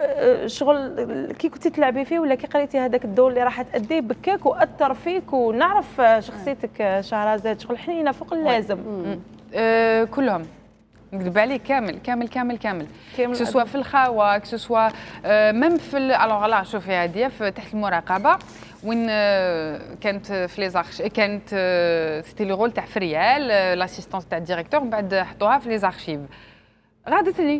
شغل كي كنتي تلعبي فيه ولا كي قريتي هذاك الدور اللي راح تأديه بكاك واثر فيك؟ ونعرف شخصيتك شهرزاد شغل حنينه فوق اللازم. كلهم نكذب عليك كامل سواء في الخاوه سواء ميم في الوغ لا. شوفي هذه تحت المراقبه وين كانت في لي زارش، كانت سيتي لو رول تاع فريال لاسيستونس تاع الديريكتور، من بعد حطوها في لي زارشيف. غادتني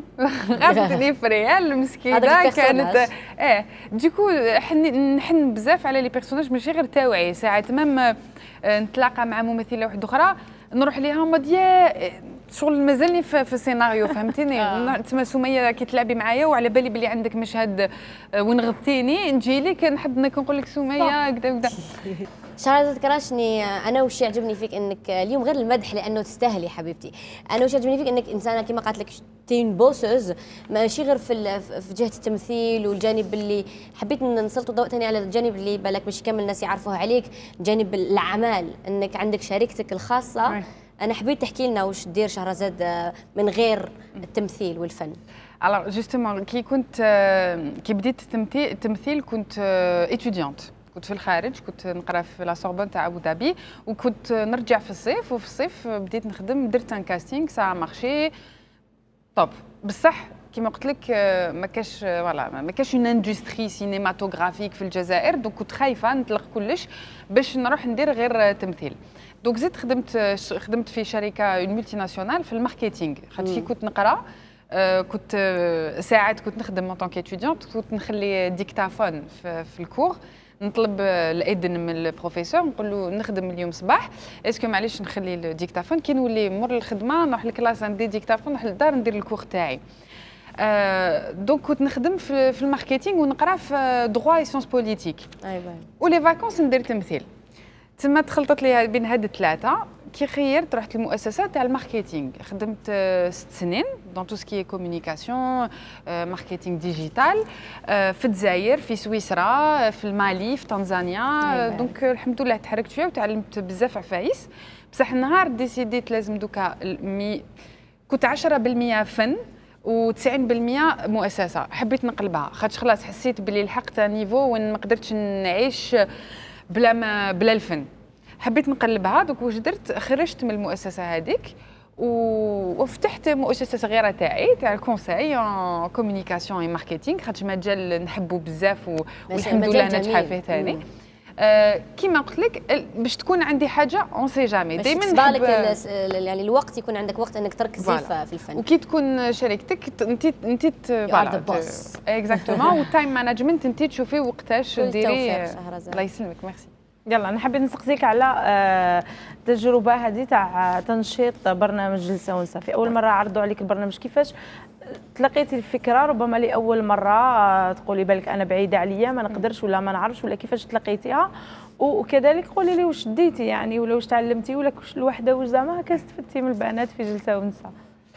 فريال المسكينه كانت ديكو نحن بزاف على لي بيرسوناج، ماشي غير تاوعي. ساعات ميم نتلاقى مع ممثله واحده اخرى نروح ليها مديا شغل مازالني في السيناريو، فهمتيني؟ تما سميه كي تلعبي معايا وعلى بالي بلي عندك مشهد وين غضتيني نجي لك نحب نقول لك سميه كذا. شهرزاد كراشني، انا وش يعجبني فيك انك اليوم غير المدح لانه تستاهلي حبيبتي، انا وش يعجبني فيك انك انسانه كما قالت لك تين بوسز، ماشي غير في جهه التمثيل والجانب اللي حبيت نسلط الضوء ثاني على الجانب اللي بالك مش كامل الناس يعرفوها عليك، جانب الاعمال، انك عندك شركتك الخاصه. انا حبيت تحكي لنا وش دير شهرزاد من غير التمثيل والفن. الوغ جوستومون كي بديت التمثيل كنت ايتوديانت، كنت في الخارج، كنت نقرا في لا سوربون تاع ابو ظبي، وكنت نرجع في الصيف، وفي الصيف بديت نخدم، درت ان كاستينغ سا مارشي طوب. بصح كيما قلت لك ما كاش اون اندستري سينماتوغرافيك في الجزائر، دونك كنت خايفه نطلق كلش باش نروح ندير غير تمثيل. دونك زدت خدمت في شركه اون ملتي ناسيونال في الماركتينغ، خاطر كنت نقرا كنت ساعات كنت نخدم اون طونك ايتوديانت، كنت نخلي ديكتافون في الكور، نطلب الاذن من البروفيسور نقول له نخدم اليوم صباح اسكو معليش نخلي الديكتافون، كي نولي مور الخدمه نروح للكلاس ندي ديكتافون نروح للدار ندير الكور تاعي. دونك كنت نخدم في الماركتينغ ونقرا في دغوا اي سيونس بوليتيك. ايوا. ولي فاكونس ندير تمثيل. تما تخلطت لي بين هاد الثلاثه. كي خيرت رحت للمؤسسه تاع الماركتينغ، خدمت 6 سنين دون تو سكي كومونيكاسيون ماركتينغ ديجيتال في الجزائر، في سويسرا، في المالي، في تنزانيا. دونك الحمد لله تحركت فيها وتعلمت بزاف عفايس. بصح النهار ديسيديت لازم دوكا كنت 10% فن و90% مؤسسه، حبيت نقلبها خاطش خلاص حسيت بلي لحقت نيفو وين ما قدرتش نعيش بلا الفن. حبيت نقلبها. دوك واش درت؟ خرجت من المؤسسه هذيك وفتحت مؤسسه صغيره تاعي تاع الكونساي ان كومونيكاسيون اي ماركتينغ، خاطش مجال نحبو بزاف والحمد لله ناجحه فيه ثاني. كيما قلت لك باش تكون عندي حاجه اون سي جامي دائما بالك يعني الوقت يكون عندك وقت انك تركزي في الفن. وكي تكون شريكتك انت فوالا اكزاكتومون والتايم مانجمنت انت تشوفي وقتاش ديري. الله يسلمك. ميرسي. يلا انا حبيت نسقسيك على التجربه هذه تاع تنشيط برنامج جلسه ونسه. في اول مره عرضوا عليك البرنامج كيفاش تلقيتي الفكره؟ ربما لاول مره تقولي بالك انا بعيده عليا ما نقدرش ولا ما نعرفش، ولا كيفاش تلقيتيها؟ وكذلك قولي لي واش ديتي يعني ولا واش تعلمتي ولا كل وحده واش زعما هكا استفدتي من البنات في جلسه ونسه؟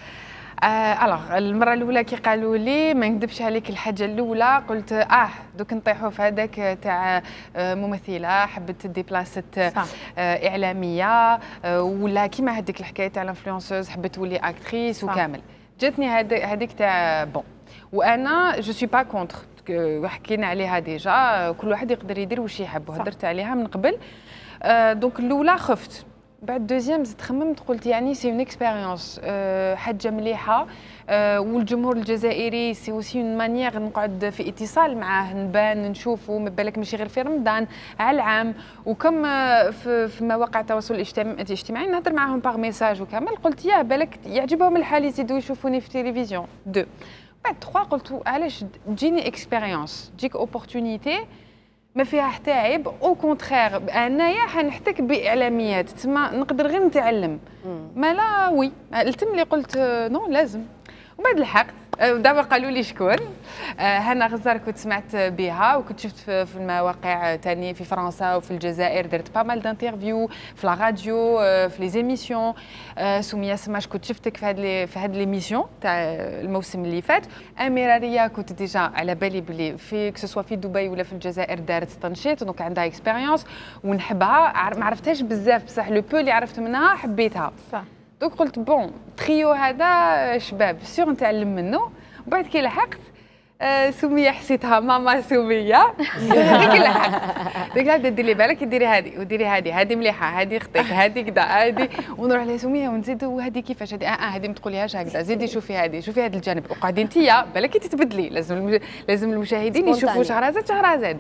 الوغ المره الاولى كي قالوا لي ما نكذبش عليك الحاجه الاولى قلت دوك نطيحوا في هذاك تاع ممثله حبت تدي بلاصه اعلاميه ولا كيما هذيك الحكايه تاع الانفلونسوز حبت تولي اكتريس وكامل. جاتني هذيك تاع بون وانا جو سوي با كونتر حكينا عليها ديجا كل واحد يقدر يدير واش يحب وهدرت عليها من قبل. دونك الاولى خفت. بعد دوزيام زدت خممت قلت يعني سي اون اكسبيريونس حاجه مليحه والجمهور الجزائري سي اوسي اون مانيير نقعد في اتصال معاه نبان نشوفه ما بالك ماشي غير في رمضان على العام وكم في مواقع التواصل الاجتماعي نهضر معاهم باغ ميساج وكامل. قلت يا بالك يعجبهم الحال يزيدوا يشوفوني في التلفزيون. دو بعد 3 قلت علاش تجيني اكسبيريونس تجيك اوبورتونيتي ما فيها حتى عيب. او كونترير انايا حنحتك باعلاميات تما نقدر غير نتعلم. ما لا وي التم اللي قلت نو لازم. وبعد لحقت دابا قالوا لي شكون هنا غزار كنت سمعت بها وكنت شفت في المواقع ثاني في فرنسا وفي الجزائر درت با مال دانترفيو في لا راديو في لي زيميسيون. سمية سماش كنت شفتك في هاد ليميسيون تاع الموسم اللي فات. اميره ريا كنت ديجا على بالي بلي في كسوا في دبي ولا في الجزائر دارت تنشيط دونك عندها اكسبيريونس ونحبها. ما عرفتهاش بزاف بصح لو بو اللي عرفت منها حبيتها. صح. دوك قلت بون تريو هذا شباب سيغ نتعلم منه. وبعد كي لحقت سمية حسيتها ماما سمية هذيك اللي لحقت ديك هذا ديري بالك ديري هذه وديري هذه مليحه هذه خطيك هذه كذا هذه ونروح لها سمية ونزيد وهذه كيفاش هذه هذه ما تقوليهاش هكذا زيدي شوفي هذه شوفي هذا الجانب وقاعدين انتيا بالك تتبدلي. لازم المشاهدين يشوفوا شهرزاد.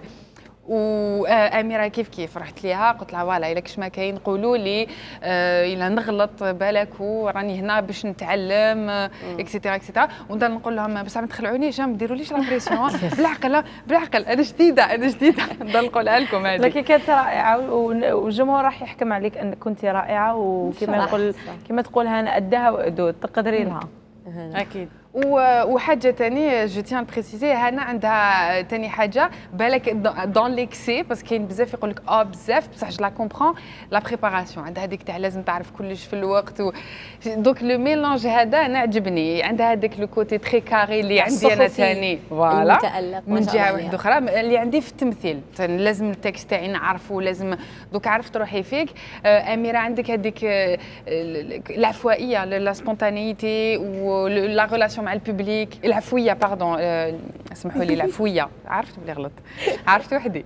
واميره كيف رحت ليها قلت لها فوالا الا كش ما كاين قولوا لي الا نغلط بالك وراني هنا باش نتعلم اكسيتيرا اكسيتيرا. ونضل نقول لهم بصح ما تخلعونيش ما ديروليش لا بريسيون بالعقل انا جديده نضل نقولها لكم هذه. لكن كانت رائعه والجمهور راح يحكم عليك انك كنت رائعه وكما كما تقول هنا قدها وقدود تقدري لها اكيد. وحاجه ثانيه جو تيان بريسيزي هنا عندها ثاني حاجه بالك دون ليكسي باسكو كاين بزاف يقول لك بزاف بصح جو لا كومبرون لا بريباراسيون عندها هذيك تاع لازم تعرف كلش في الوقت دونك لو ميلونج هذا انا عجبني. عندها هذاك لو كوتي تري كاري اللي عندي انا ثاني فوالا من جهه واحده اخرى اللي عندي في التمثيل لازم التكست تاعي نعرفه لازم دوك عرفت روحي فيك. اميره عندك هذيك العفوائيه لا سبونتانيتي ولا ريلاسيون مع البوبليك العفويه باردون اسمحوا لي العفويه عرفت بلي غلط عرفت وحدي.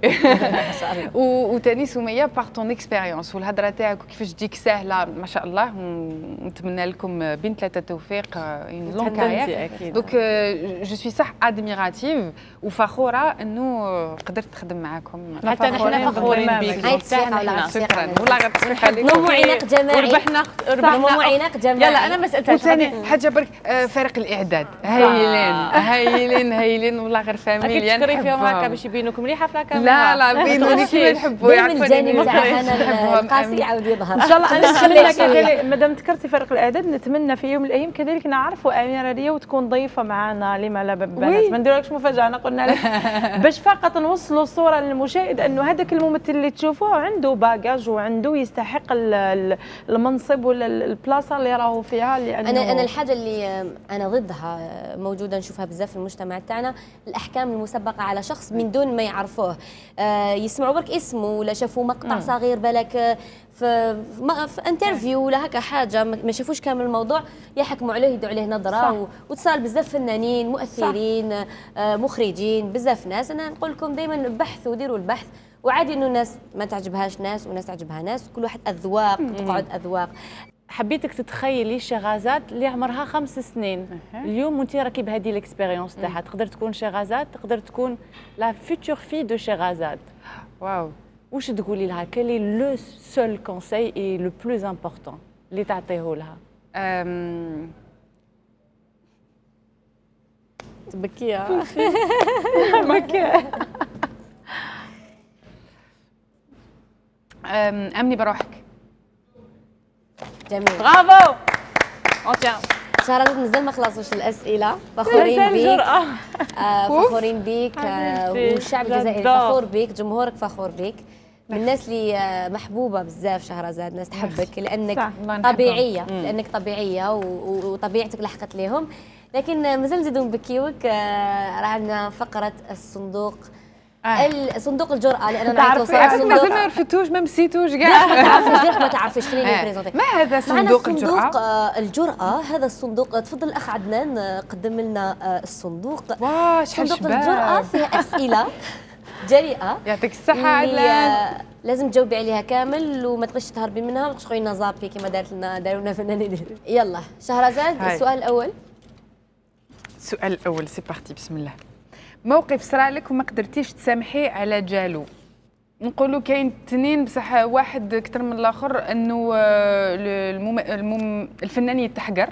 وثاني سميه باغ طون اكسبيريونس والهضره تاعك وكيفاش تجيك سهله ما شاء الله. نتمنى لكم بين 3 توفيق اون لون كارير. دونك جو سوي صح ادميراتيف وفخوره انه قدرت نخدم معاكم. حتى نحن فخورين بك. شكرا والله غير تصبح عليكم نمو عناق جماعي وربحنا نمو عناق جماعي. يلا انا ما سالتهاش ثاني حاجه برك فرق الاعداد الحداد هايلين والله غير فاميليا تشكري فيهم هكا باش يبينوك مليحه في الكاميرا. لا بينوني كيما نحبوا يعرفوا الجانب تاع هنا القاسي يعاود يظهر ان شاء الله. نخلي مادام ذكرتي فريق الاعداد نتمنى في يوم من الايام كذلك نعرفوا اميره ريا وتكون ضيفه معنا لما لا بنات. ما نديرولكش مفاجاه، انا قلنا لك باش فقط نوصلوا الصوره للمشاهد انه هذاك الممثل اللي تشوفوه عنده باجاج وعنده يستحق المنصب ولا البلاصه اللي راهو فيها. لانه انا الحاجه اللي انا ضدها موجوده نشوفها بزاف في المجتمع تاعنا، الاحكام المسبقه على شخص من دون ما يعرفوه. يسمعوا برك اسمه ولا شافوا مقطع صغير بالك في انترفيو ولا هكا حاجه ما شافوش كامل الموضوع، يحكموا عليه يدوا عليه نظره. وتصال بزاف فنانين مؤثرين مخرجين بزاف ناس. انا نقول لكم دائما بحثوا وديروا البحث، وعادي انه الناس ما تعجبهاش ناس وناس تعجبها ناس، كل واحد اذواق وتقعد اذواق. حبيتك تتخيلي شهرزاد اللي عمرها 5 سنين اليوم وانت راكي بهذه الاكسبيريونس تاعها، تقدر تكون شهرزاد، تقدر تكون لا فيتور في دو شهرزاد. واو، واش تقولي لها؟ كالي لو سول كونساي اي لو بلوز امبورطون اللي تعطيه لها؟ تبكي امني بروحك. جميل، برافو. اونتيان شهرزاد مازال ما خلصوش الاسئله. فخورين بيك، فخورين بيك، والشعب الجزائري فخور بيك، جمهورك فخور بيك. من الناس اللي محبوبه بزاف شهرزاد، ناس تحبك لانك طبيعيه، لانك طبيعيه وطبيعتك لحقت لهم. لكن مازال نزيدو نبكيوك. راه عندنا فقره الصندوق، صندوق الجرأة، لأن نعيطوا مازال ما رفدتوش ما مسيتوش كاع. ما تعرفيش خليني نبريزونتي. ما هذا صندوق الجرأة؟ الجرأة هذا الصندوق. تفضل الأخ عدنان قدم لنا الصندوق. صندوق الجرأة فيه أسئلة جريئة يعطيك الصحة عدنان، لازم تجاوبي عليها كامل وما تبقيش تهربي منها وما تبقيش لنا زابي كما داروا لنا فنانين. يلا شهرزاد، السؤال الأول. السؤال الأول سي بارتي، بسم الله. موقف صرا لك وما قدرتيش تسامحي على جالو. نقولوا كاين اثنين بصح واحد اكثر من الاخر، انه الفنان يتحقر.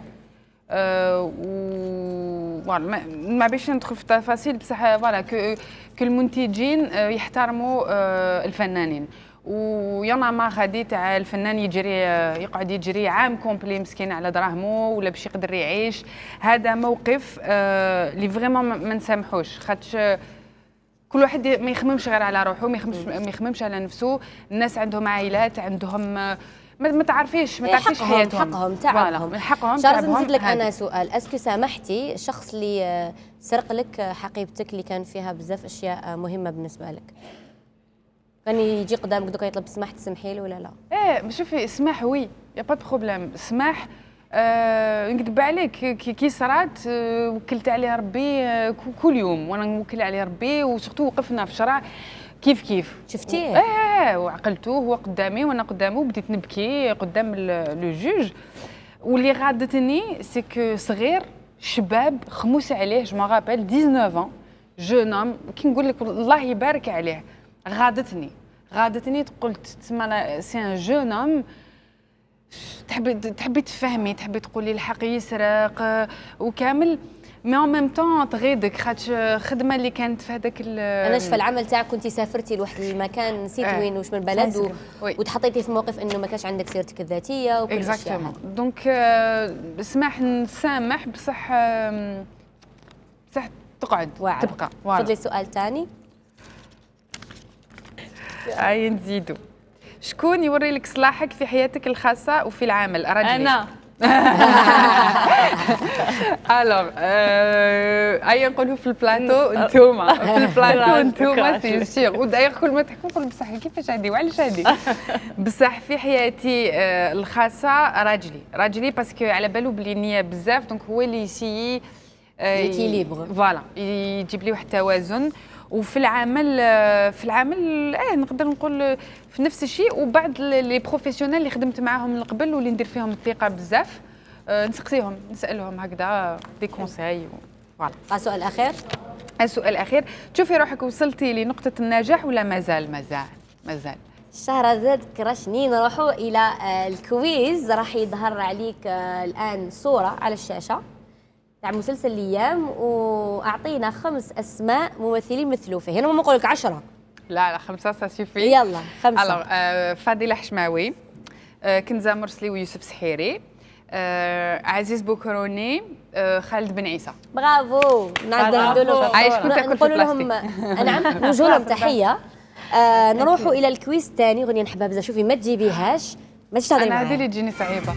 فوالا ما باش ندخل في التفاصيل، بصح فوالا كل المنتجين يحترموا الفنانين. ويانا ما غادي تاع الفنان يقعد يجري عام كومبلي مسكين على دراهمه ولا باش يقدر يعيش. هذا موقف اللي فريمون ما نسامحوش، خاطش كل واحد ما يخممش غير على روحه، ما يخممش على نفسه. الناس عندهم عائلات، عندهم ما تعرفيش حياتهم، حقهم تعبهم. شهرزاد نزيد لك انا سؤال، اسكو سامحتي الشخص اللي سرق لك حقيبتك اللي كان فيها بزاف اشياء مهمه بالنسبه لك؟ كان يجي قدامك دوكا يطلب سماح تسمحي له ولا لا؟ شوفي سماح وي يا با بروبليم. سماح نكذب عليك كي صرات وكلت عليه ربي كل يوم، وانا نوكل عليه ربي، وسورتو وقفنا في شرع كيف شفتيه؟ وعقلتوه هو قدامي وانا قدامه، بديت نبكي قدام لو جوج. واللي غادتني سكو صغير شباب خموس عليه، جو مابيل 19 جون ام، كي نقول لك الله يبارك عليه. غادتني قلت تسمى سي ان جون ام، تحبي تفهمي، تحبي تقولي الحق يسرق وكامل، مي اون ميم طون تغيدك، خاطش الخدمه اللي كانت في هذاك انا شفت العمل تاعك كنتي سافرتي لواحد المكان، نسيت وين واش من البلد، وتحطيتي في موقف انه ما كانش عندك سيرتك الذاتيه وكل الاشياء. دونك سماح نسامح، بصح تقعد تبقى. تفضلي سؤال ثاني. نزيدو. شكون يوري لك صلاحك في حياتك الخاصه وفي العمل؟ راجلي. انا. الوغ نقولوا في البلاطو انتوما، في البلاطو انتوما سي سيغ. وداير كل ما تحكوا نقول بصح كيفاش هادي وعلاش هادي. بصح في حياتي الخاصه راجلي باسكو على بالو بلي نيه بزاف، دونك هو اللي يسيي ليكيليبر، فوالا يجيب لي واحد التوازن. وفي العمل نقدر نقول في نفس الشيء. وبعض لي بروفيسيونيل اللي خدمت معاهم من قبل واللي ندير فيهم الثقه بزاف، نسقسيهم نسالهم هكذا دي كونساي. فوالا. السؤال الاخير. السؤال الاخير، تشوفي روحك وصلتي لنقطه النجاح ولا مازال؟ شهرزاد كراشني. نروحوا الى الكويز. راح يظهر عليك الان صوره على الشاشه، تاع مسلسل الايام، واعطينا 5 اسماء ممثلين مثلوا فيه. هنا ما نقول لك 10. لا 5 ساسيفي. يلا 5. الوغ فضيله حشماوي، كنزه مرسلي ويوسف سحيري، عزيز بوكروني، خالد بن عيسى. برافو. نعدوا لهم نقول لهم نعم نوجه لهم تحيه. نروحوا الى الكويز الثاني. غنيه نحبها بزاف. شوفي ما تجيبيهاش، ما تهضري معايا. انا هذه اللي تجيني صعيبه.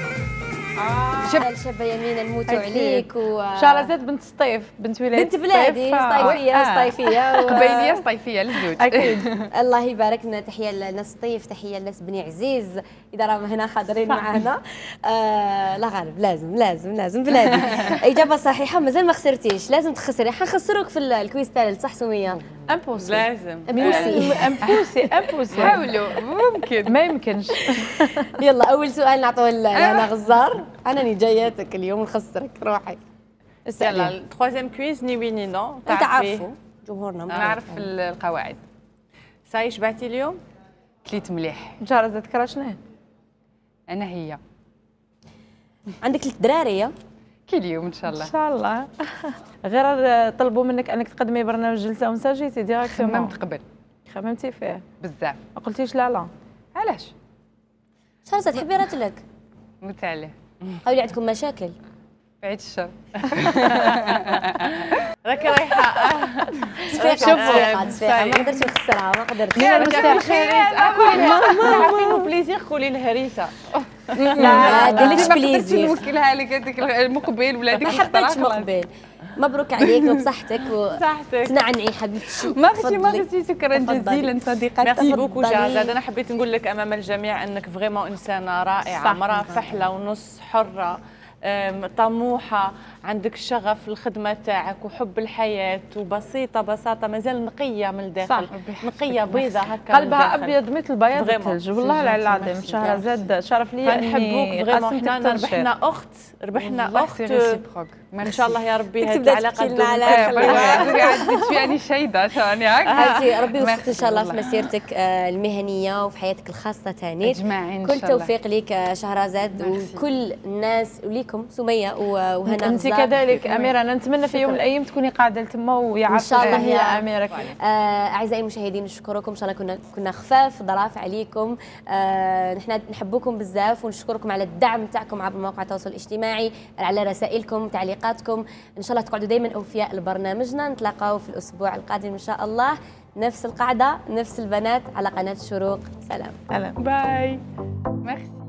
شابه يمينه نموتوا عليك. شهرزاد بنت سطيف، بنت ولايه بنت بلادي، سطيفيه قبيليه سطيفيه للزوج. اكيد. الله يبارك لنا. تحيه لناس سطيف، تحيه لناس بني عزيز اذا راهم هنا حاضرين معنا. لا غالب لازم بلادي. اجابه صحيحه. مازال ما خسرتيش، لازم تخسري. حنخسروك في الكويز الثالث صح سميه؟ امبوسي. لازم امبوسي حاولوا. ممكن ما يمكنش. يلا اول سؤال نعطوه لهنا غزار. انا جاياتك اليوم نخسرك. روحي يلا التروازيام كويز ني وي ني نو. تعرفوا جمهورنا نعرف القواعد. ساي شبعتي اليوم؟ كليت مليح. شهرزاد كراشناه. انا هي عندك الدراريه كي اليوم ان شاء الله. ان شاء الله. غير طلبوا منك انك تقدمي برنامج جلسه ونسا جيتي ديريكتومون. خممت قبل. خممتي فيه بزاف. ما قلتيش لا. علاش؟ شهرزاد تحبي راتلك؟ موت عليه. قولي عندكم مشاكل؟ بعيد الشر. راكي رايحه. صفيقه ما قدرتش نخسرها، ما قدرتش. عارفين بليزير قولي الهريسه. لا ديرلكش بليزير. نوكلها لك هذيك المقبل ولا هذيك ما حبيتش مقبل. مبروك عليك وبصحتك وتنعني حبيبتي. ميرسي شكرا جزيلا صديقتي. ميرسي بوكو شهرزاد. انا حبيت نقول لك امام الجميع انك فريمون انسانه رائعه، مراه فحله ونص حره، طموحه، عندك شغف الخدمه تاعك وحب الحياه، وبسيطه بساطه مازال نقيه من الداخل. نقيه بيضه هكا، قلبها ابيض مثل بياض الثلج. والله العظيم شهرزاد شرف لي اني فريمون. حنا ربحنا اخت ان شاء الله يا ربي. هذه العلاقه قاعد فيني شيده شاني هكا. ربي يوفقك ان شاء الله في مسيرتك المهنيه وفي حياتك الخاصه ثاني. اجمعين كل توفيق ليك شهرزاد وكل الناس وليكم سميه وهنا. انت كذلك اميره. انا نتمنى في يوم من الايام تكوني قاعده تما ويعرفوا ان شاء الله هي اميره. اعزائي المشاهدين نشكركم. ان شاء الله كنا خفاف ظراف عليكم. نحن نحبكم بزاف ونشكركم على الدعم تاعكم عبر مواقع التواصل الاجتماعي، على رسائلكم تعليقاتكم. ان شاء الله تقعدوا دائما اوفياء لبرنامجنا. نتلاقاو في الاسبوع القادم ان شاء الله، نفس القعده نفس البنات على قناه الشروق. سلام. باي. ميرسي.